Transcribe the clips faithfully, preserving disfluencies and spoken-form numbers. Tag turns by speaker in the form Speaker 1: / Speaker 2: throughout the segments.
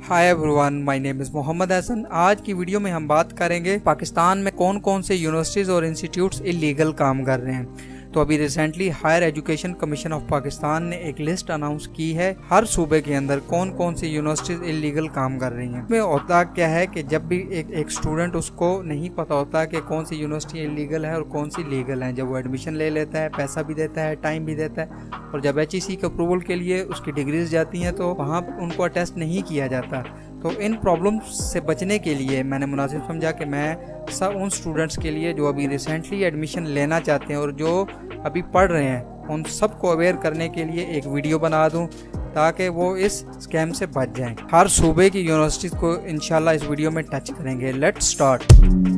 Speaker 1: Hi everyone, my name is Mohammad Hasan. आज की video में हम बात करेंगे पाकिस्तान में कौन कौन से यूनिवर्सिटीज़ और इंस्टीट्यूट्स इलीगल काम कर रहे हैं। तो अभी recently higher education commission of Pakistan ने एक लिस्ट अनाउंस की है हर सूबे के अंदर कौन कौन सी यूनिवर्सिटीज इलीगल काम कर रही हैं। इसमें होता क्या है कि जब भी एक एक स्टूडेंट उसको नहीं पता होता कि कौन सी यूनिवर्सिटी इलीगल है और कौन सी लीगल है, जब वो एडमिशन ले लेता है, पैसा भी देता है, टाइम भी देता है, और जब एच ई सी के अप्रूवल के लिए उसकी डिग्रीज जाती हैं तो वहाँ उनको अटेस्ट नहीं किया जाता। तो इन प्रॉब्लम्स से बचने के लिए मैंने मुनासिब समझा कि मैं सब उन स्टूडेंट्स के लिए जो अभी रिसेंटली एडमिशन लेना चाहते हैं और जो अभी पढ़ रहे हैं, उन सबको अवेयर करने के लिए एक वीडियो बना दूं ताकि वो इस स्कैम से बच जाएं। हर सूबे की यूनिवर्सिटीज़ को इंशाल्लाह इस वीडियो में टच करेंगे। Let's start.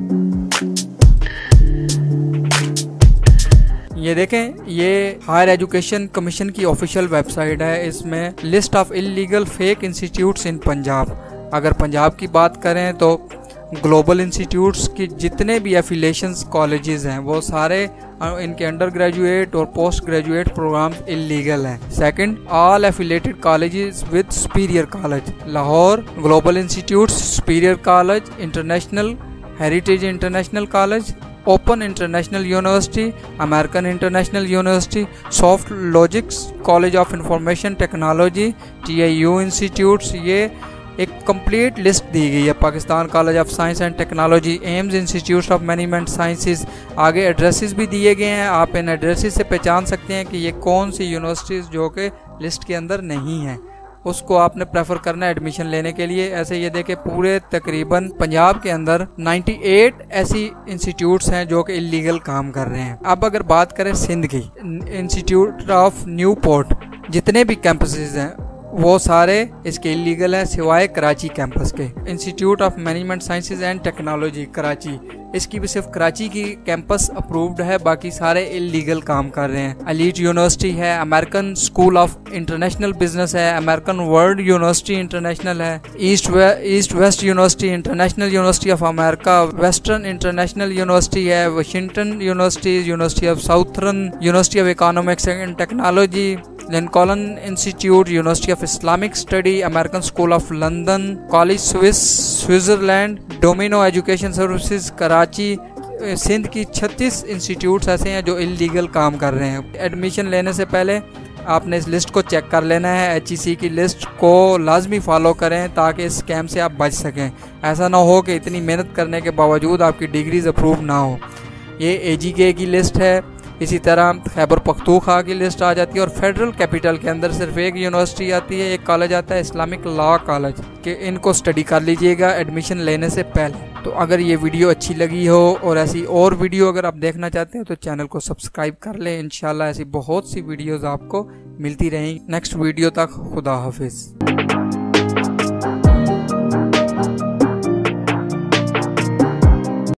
Speaker 1: ये देखें, ये हायर एजुकेशन कमीशन की ऑफिशियल वेबसाइट है। इसमें list of illegal fake institutes in Punjab. अगर पंजाब की बात करें तो ग्लोबल इंस्टीट्यूट्स की जितने भी एफिलिएशंस कॉलेजेस हैं वो सारे इनके अंडर ग्रेजुएट और पोस्ट ग्रेजुएट प्रोग्राम इलीगल हैं। Second, all affiliated colleges with superior college. Lahore global institutes, superior college, international heritage international college, open international university, American international university, soft logics, college of information technology, T I U institutes. ये एक complete list दी गई है। Pakistan college of science and technology, AIMS institute of management sciences. आगे addresses भी दिए गए हैं। आप इन एड्रेसेस से पहचान सकते हैं कि ये कौन सी यूनिवर्सिटीज़ जो कि लिस्ट के अंदर नहीं है, उसको आपने प्रेफर करना है एडमिशन लेने के लिए। ऐसे ये देखें, पूरे तकरीबन पंजाब के अंदर अट्ठानवे ऐसी इंस्टीट्यूट्स हैं जो कि इलीगल काम कर रहे हैं। अब अगर बात करें सिंध की, इंस्टीट्यूट ऑफ न्यू पोर्ट, जितने भी कैंपसेस हैं वो सारे इसके इलीगल है सिवाय कराची कैंपस के। Institute of management sciences and technology Karachi, इसकी भी सिर्फ कराची की कैंपस अप्रूव्ड है, बाकी सारे इलीगल काम कर रहे हैं। एलीट यूनिवर्सिटी है, American school of international business है, अमेरिकन वर्ल्ड यूनिवर्सिटी इंटरनेशनल है, east way, east west university, international university of America, western international university है, Washington university, university of southern, university of economics and technology, Lincoln institute, university of Islamic study, American school of London, college Swiss Switzerland, Domino education services Karachi. Sindh की छत्तीस institutes ऐसे हैं जो illegal काम कर रहे हैं। एडमिशन लेने से पहले आपने इस लिस्ट को चेक कर लेना है। एच ई सी की लिस्ट को लाजमी फॉलो करें ताकि इस स्कैम से आप बच सकें। ऐसा ना हो कि इतनी मेहनत करने के बावजूद आपकी डिग्रीज अप्रूव ना हो। ये ए जी के की लिस्ट है। इसी तरह खैबर पख्तूनख्वा की लिस्ट आ जाती है। और फेडरल कैपिटल के अंदर सिर्फ एक यूनिवर्सिटी आती है, एक कॉलेज आता है, इस्लामिक लॉ कॉलेज, कि इनको स्टडी कर लीजिएगा एडमिशन लेने से पहले। तो अगर ये वीडियो अच्छी लगी हो और ऐसी और वीडियो अगर आप देखना चाहते हैं तो चैनल को सब्सक्राइब कर लें। इंशाल्लाह ऐसी बहुत सी वीडियोज़ आपको मिलती रहेंगी। नेक्स्ट वीडियो तक खुदा हाफिज़।